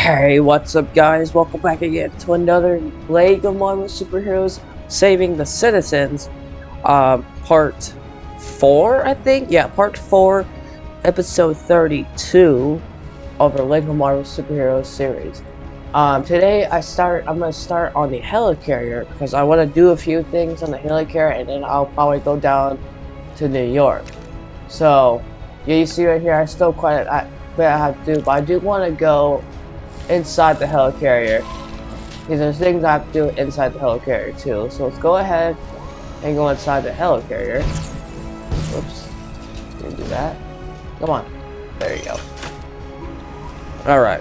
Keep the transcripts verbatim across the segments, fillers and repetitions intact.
Hey, what's up guys? Welcome back again to another Lego Marvel Superheroes Saving the Citizens, um, part four, I think? Yeah, part four, episode thirty-two of the Lego Marvel Superheroes series. Um, today I start, I'm gonna start on the helicarrier, because I want to do a few things on the helicarrier, and then I'll probably go down to New York. So, yeah, you see right here, I still quite a bit I have to do, but I do want to go inside the helicarrier, because there's things I have to do inside the helicarrier too. So let's go ahead and go inside the helicarrier. Whoops, didn't do that. Come on, there you go. All right.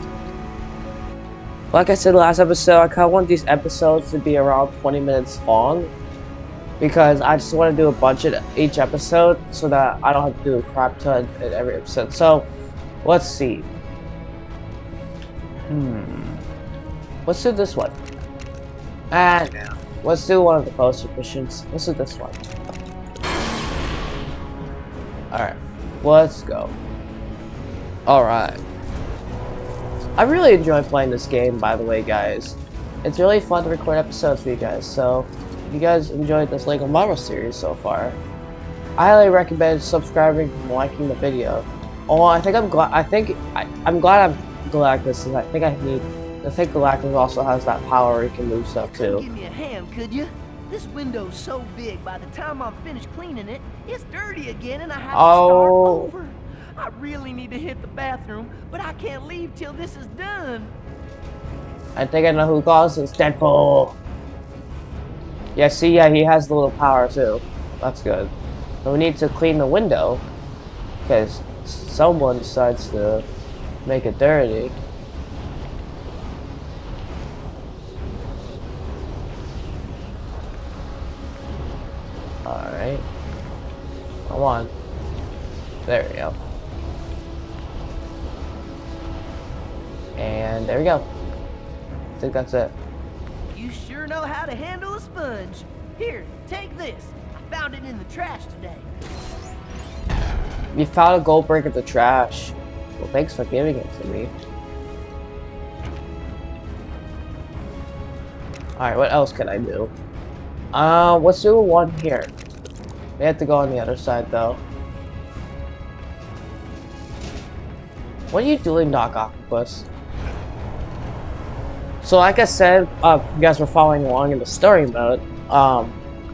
Like I said last episode, I kind of want these episodes to be around twenty minutes long, because I just want to do a bunch of each episode so that I don't have to do a crap ton in every episode. So let's see. Hmm. Let's do this one. And now, let's do one of the poster missions. Let's do this one. Alright. Let's go. Alright. I really enjoy playing this game, by the way, guys. It's really fun to record episodes for you guys. So, if you guys enjoyed this Lego Marvel series so far, I highly recommend subscribing and liking the video. Oh, I think I'm glad. I think I, I'm glad I'm. Galactus, and I think I need. I think Galactus also has that power where he can move stuff too. Give me a hand, could you? This window's so big. By the time I'm finished cleaning it, it's dirty again, and I have oh. to start over. I really need to hit the bathroom, but I can't leave till this is done. I think I know who caused this. Deadpool. Yeah, see, yeah, he has the little power too. That's good. But we need to clean the window because someone decides to make it dirty. Alright. Come on. There we go. And there we go. I think that's it. You sure know how to handle a sponge. Here, take this. I found it in the trash today. You found a gold brick in the trash. Well, thanks for giving it to me. Alright, what else can I do? Uh, let's do one here. We have to go on the other side, though. What are you doing, Doc Octopus? So, like I said, uh, you guys were following along in the story mode. Um,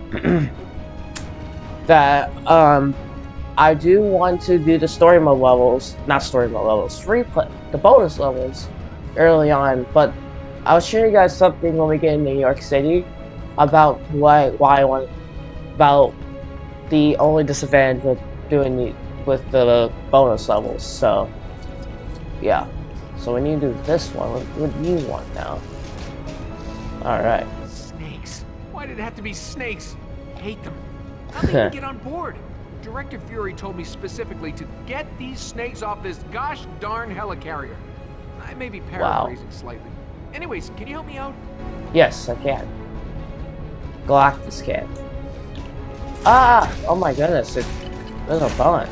that, um... I do want to do the story mode levels, not story mode levels, free play, the bonus levels early on, but I'll show you guys something when we get in New York City about why why I want about the only disadvantage with doing the with the bonus levels. So yeah, so we need to do this one. What, what do you want now? All right. Snakes. Why did it have to be snakes? I hate them. How did they get on board? Director Fury told me specifically to get these snakes off this gosh darn helicarrier. I may be paraphrasing wow. slightly. Anyways, can you help me out? Yes, I can. Galactus can. Ah! Oh my goodness, it, there's a bunch.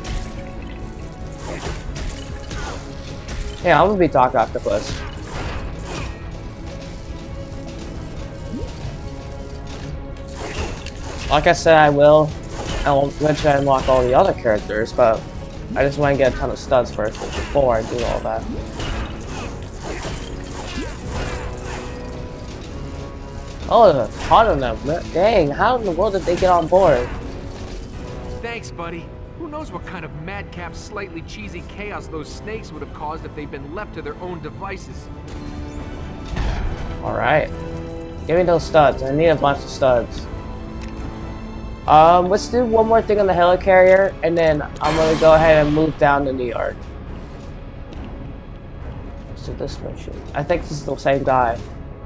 Hey, I'm gonna be Doc Octopus. Like I said, I will. I'll eventually unlock all the other characters, but I just want to get a ton of studs first before I do all that. Oh, there's a ton of them. Dang, how in the world did they get on board? Thanks, buddy. Who knows what kind of madcap, slightly cheesy chaos those snakes would have caused if they'd been left to their own devices. Alright. Give me those studs. I need a bunch of studs. Um, let's do one more thing on the helicarrier, and then I'm gonna go ahead and move down to New York. Let's do this mission. I think this is the same guy.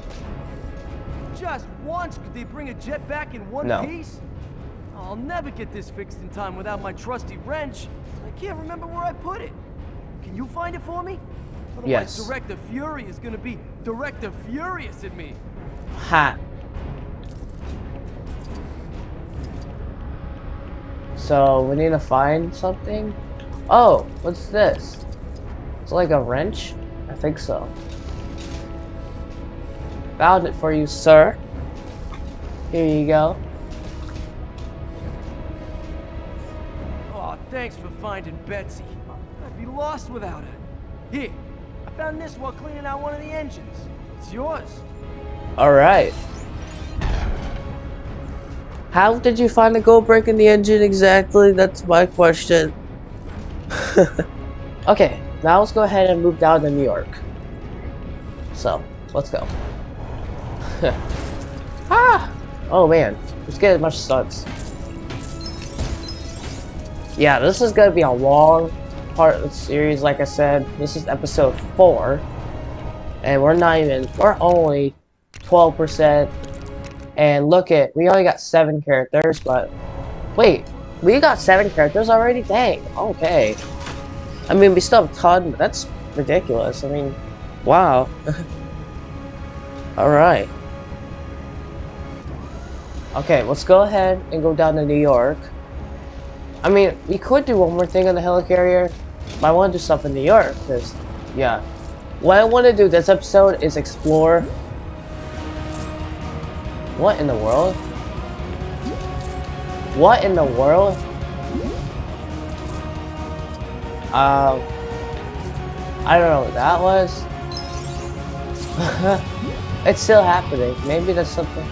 Just once, could they bring a jet back in one no. piece? I'll never get this fixed in time without my trusty wrench. I can't remember where I put it. Can you find it for me? Otherwise, yes. Director Fury is gonna be Director Furious at me. Ha. So, we need to find something? Oh, what's this? It's like a wrench? I think so. Found it for you, sir. Here you go. Oh, thanks for finding Betsy. I'd be lost without her. Here, I found this while cleaning out one of the engines. It's yours. Alright. How did you find the gold brick in the engine exactly? That's my question. Okay, now let's go ahead and move down to New York. So, let's go. Ah! Oh man, let's get as much stunts. Yeah, this is gonna be a long part of the series, like I said. This is episode four. And we're not even, we're only twelve percent. And look at, we only got seven characters, but wait, we got seven characters already? Dang, okay. I mean, we still have a ton, but that's ridiculous. I mean, wow. Alright. Okay, let's go ahead and go down to New York. I mean, we could do one more thing on the helicarrier, but I want to do stuff in New York, because, yeah. What I want to do this episode is explore. What in the world? What in the world? Um, I don't know what that was. It's still happening. Maybe there's something.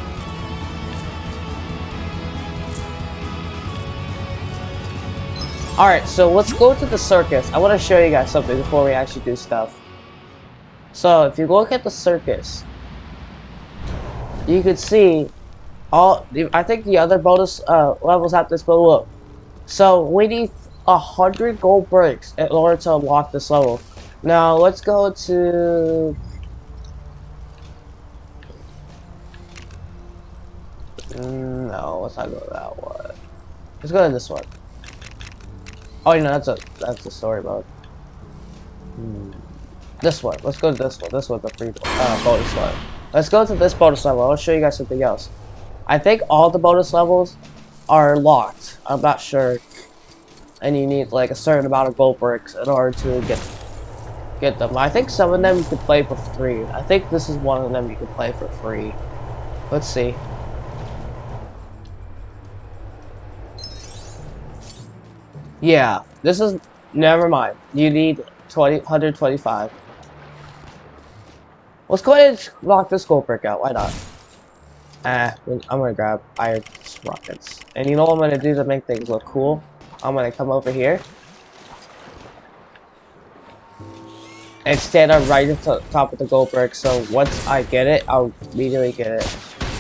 Alright, so let's go to the circus. I want to show you guys something before we actually do stuff. So, if you look at the circus, you could see all, I think the other bonus uh, levels have this, but look. So, we need a hundred gold bricks in order to unlock this level. Now, let's go to... No, let's not go to that one. Let's go to this one. Oh, you know, that's a that's a story mode. Hmm. This one. Let's go to this one. This one's a free uh, bonus one. Let's go to this bonus level. I'll show you guys something else. I think all the bonus levels are locked. I'm not sure. And you need like a certain amount of gold bricks in order to get get them. I think some of them you can play for free. I think this is one of them you can play for free. Let's see. Yeah, this is, never mind. You need twenty, one hundred twenty-five. Let's go ahead and lock this gold brick out. Why not? Ah, I'm gonna grab iron rockets. And you know what I'm gonna do to make things look cool? I'm gonna come over here and stand up right at the top of the gold brick. So once I get it, I'll immediately get it.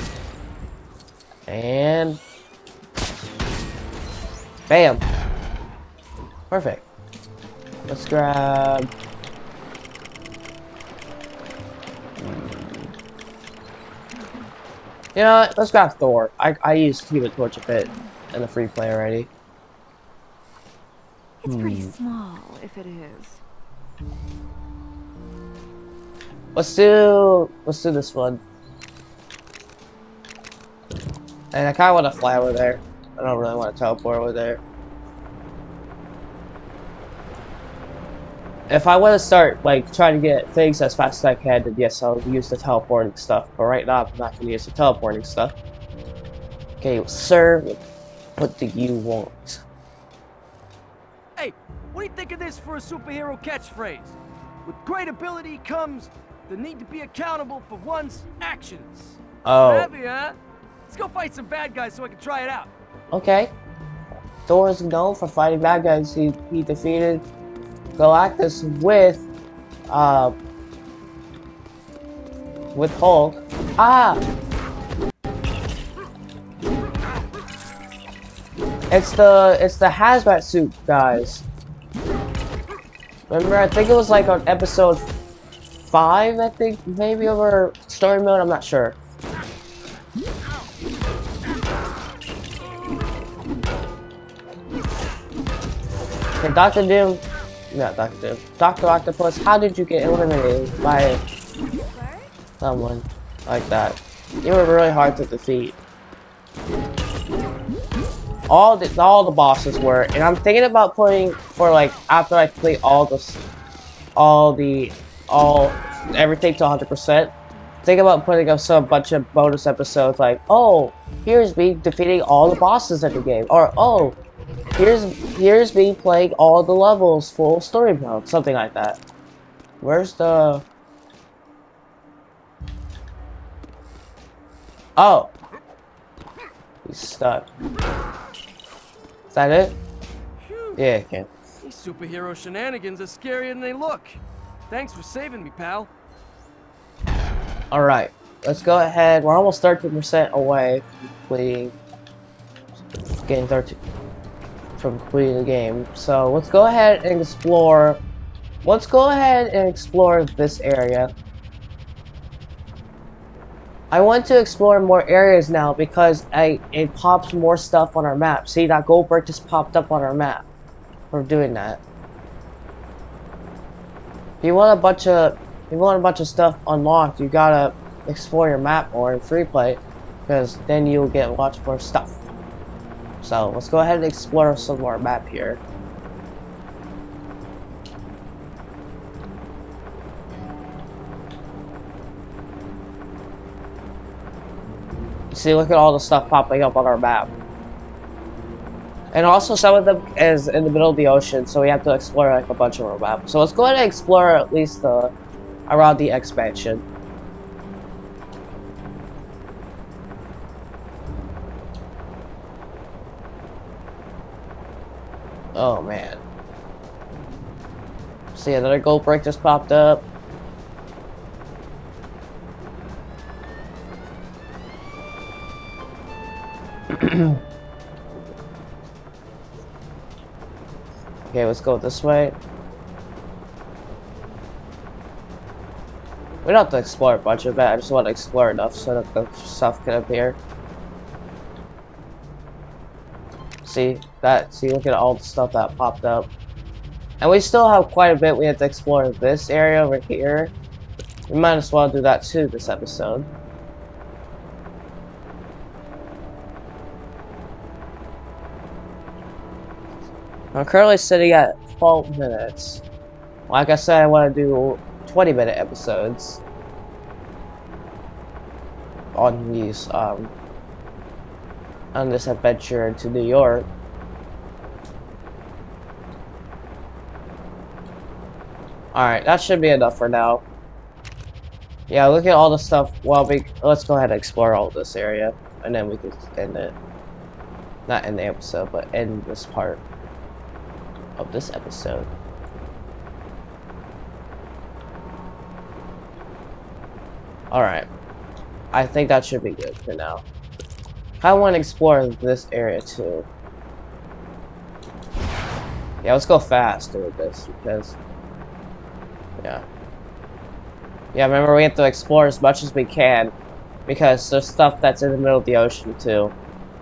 And bam. Perfect. Let's grab... You know what? Let's grab Thor. I, I used Human Torch a bit in the free play already. It's hmm. pretty small, if it is. Let's do... Let's do this one. And I kinda want to fly over there. I don't really want to teleport over there. If I want to start, like, trying to get things as fast as I can, then yes, I'll use the teleporting stuff. But right now, I'm not going to use the teleporting stuff. Okay, sir, what do you want? Hey, what do you think of this for a superhero catchphrase? With great ability comes the need to be accountable for one's actions. Oh. Heavy, huh? Let's go fight some bad guys so I can try it out. Okay. Thor is known for fighting bad guys. He, he defeated Galactus with, uh, with Hulk. Ah! It's the, it's the hazmat suit guys. Remember, I think it was like on episode five, I think, maybe over story mode, I'm not sure. Okay, Doctor Doom. Yeah, Doctor Doom. Doctor Octopus, how did you get eliminated by someone like that? You were really hard to defeat. All the all the bosses were, and I'm thinking about putting for like after I complete all the all the all everything to one hundred percent. think about putting up some bunch of bonus episodes like, oh, here's me defeating all the bosses in the game, or oh, here's here's me playing all the levels full story mode, something like that. Where's the? Oh, he's stuck. Is that it? Yeah, I can. These superhero shenanigans are scarier than they look. Thanks for saving me, pal. Alright, let's go ahead. We're almost thirteen percent away from completing, getting thirteen from completing the game. So let's go ahead and explore. Let's go ahead and explore this area. I want to explore more areas now because I it pops more stuff on our map. See, that gold brick just popped up on our map. We're doing that. If you want a bunch of if you want a bunch of stuff unlocked, you gotta explore your map more in free play, because then you'll get lots more stuff. So let's go ahead and explore some more map here. See, look at all the stuff popping up on our map. And also some of them is in the middle of the ocean, so we have to explore like a bunch of our maps. So let's go ahead and explore at least the around the expansion. Oh man. See, another gold brick just popped up. Okay, let's go this way. We don't have to explore a bunch of it, I just want to explore enough so that the stuff can appear. See, that, see, look at all the stuff that popped up. And we still have quite a bit we have to explore this area over here. We might as well do that too this episode. I'm currently sitting at twelve minutes. Like I said, I want to do twenty minute episodes on these, um, on this adventure into New York. Alright, that should be enough for now. Yeah, look at all the stuff. Well, we, let's go ahead and explore all this area, and then we can end it. Not end the episode, but end this part of this episode. Alright. I think that should be good for now. I want to explore this area too. Yeah, let's go fast with this because yeah. Yeah, remember we have to explore as much as we can because there's stuff that's in the middle of the ocean too.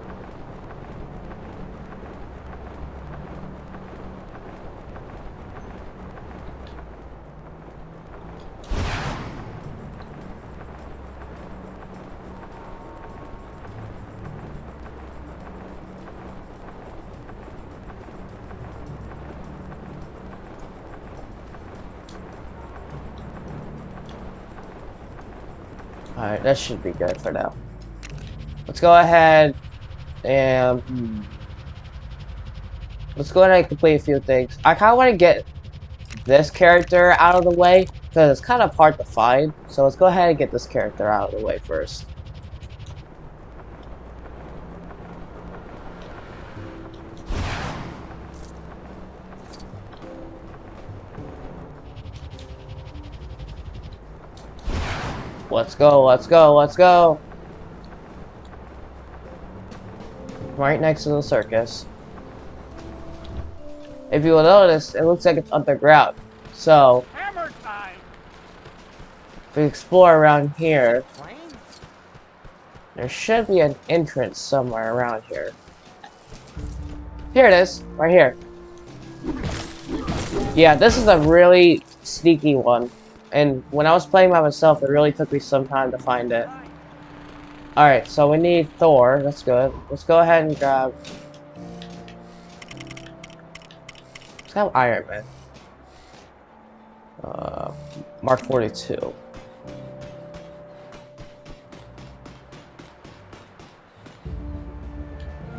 Alright, that should be good for now. Let's go ahead and hmm, let's go ahead and complete a few things. I kind of want to get this character out of the way because it's kind of hard to find. So let's go ahead and get this character out of the way first. Let's go, let's go, let's go! Right next to the circus. If you will notice, it looks like it's underground. So, Hammer time. if we explore around here, there should be an entrance somewhere around here. Here it is, right here. Yeah, this is a really sneaky one. And when I was playing by myself, it really took me some time to find it. Alright, so we need Thor. That's good. Let's go ahead and grab... Let's have Iron Man. Uh, Mark forty-two.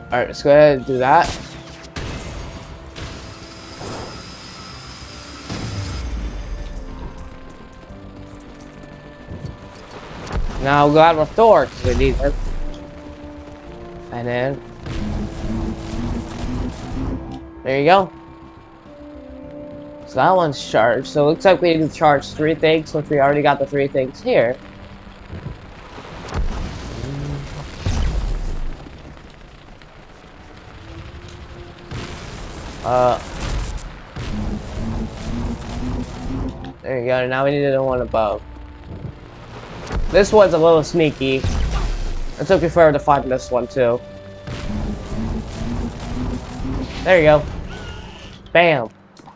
Alright, let's go ahead and do that. Now we'll go out with Thor, because we need him. And then... there you go. So that one's charged. So it looks like we need to charge three things, which we already got the three things here. Uh, there you go. Now we need to do one above. This one's a little sneaky. It took me forever to find this one too. There you go. Bam.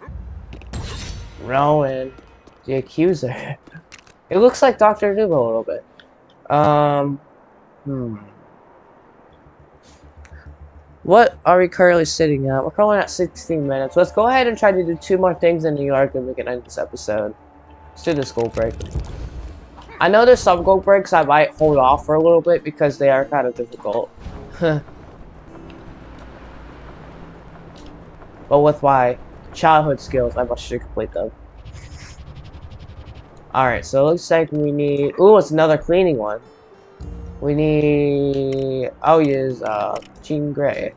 Rowan, the accuser. It looks like Doctor Doom a little bit. Um. Hmm. What are we currently sitting at? We're currently at sixteen minutes. Let's go ahead and try to do two more things in New York and we can end this episode. Let's do this goal break. I know there's some goal breaks I might hold off for a little bit because they are kind of difficult. But with my childhood skills, I must complete them. Alright, so it looks like we need... ooh, it's another cleaning one. We need... I'll use uh, Jean Grey.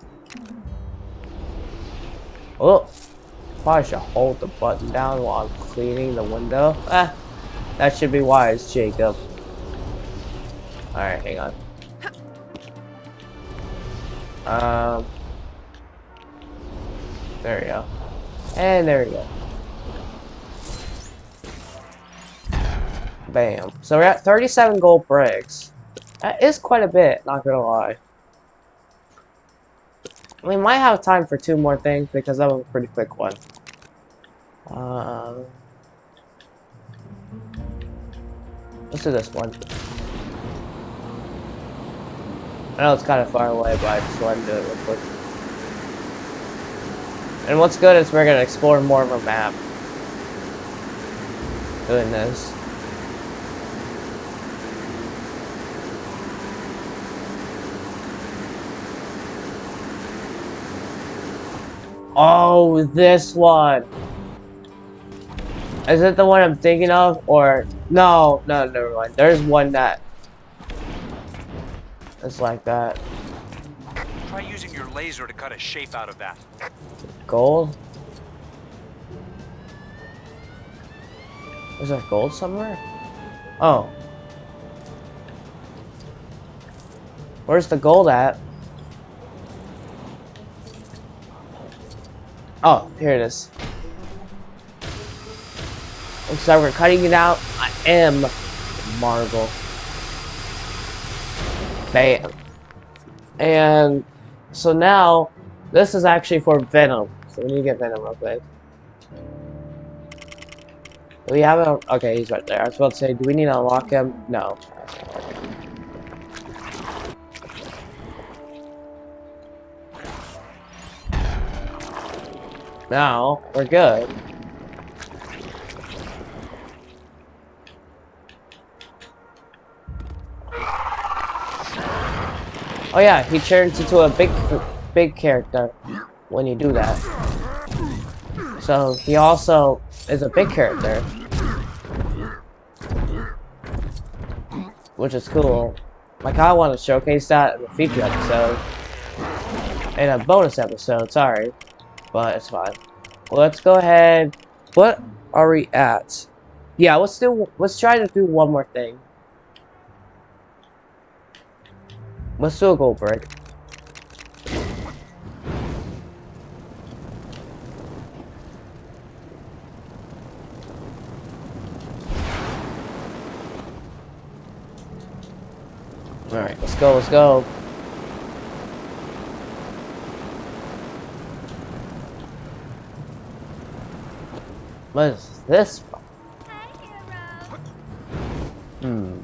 Oh, probably should hold the button down while I'm cleaning the window. Ah, that should be wise, Jacob. Alright, hang on. Um, there we go. And there we go. Bam. So we're at thirty-seven gold bricks. That is quite a bit, not gonna lie. We might have time for two more things because that was a pretty quick one. Um, let's do this one. I know it's kind of far away, but I just wanted to do it real quick. And what's good is we're gonna explore more of a map doing this. Oh, this one. Is it the one I'm thinking of? Or no, no, never mind. There's one that is like that. Try using your laser to cut a shape out of that. Gold? Is there gold somewhere? Oh. Where's the gold at? Oh, here it is. Looks like we're cutting it out. I am marble. Bam. And so now, this is actually for Venom. So we need to get Venom real quick. Do we have a... okay, he's right there. I was about to say, do we need to unlock him? No. Now, we're good. Oh yeah, he turns into a big, big character when you do that. So, he also is a big character. Which is cool. Like, I want to showcase that in a feature episode. In a bonus episode, sorry. But it's fine. Well, let's go ahead. What are we at? Yeah, let's do. Let's try to do one more thing. Let's do a gold break. All right, let's go. Let's go. What is this? Hi, hero. Hmm.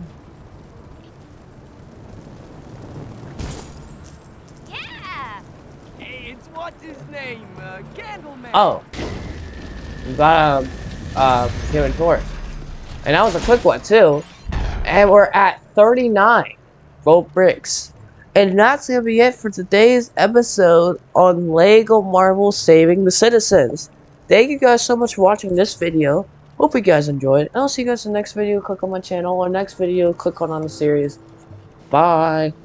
Yeah. Hey, it's what's his name? Uh, Candleman. Oh. We got a uh, Human Torch. And that was a quick one, too. And we're at thirty-nine gold bricks. And that's going to be it for today's episode on LEGO Marvel Saving the Citizens. Thank you guys so much for watching this video. Hope you guys enjoyed. And I'll see you guys in the next video. Click on my channel. Or next video, click on on the series. Bye.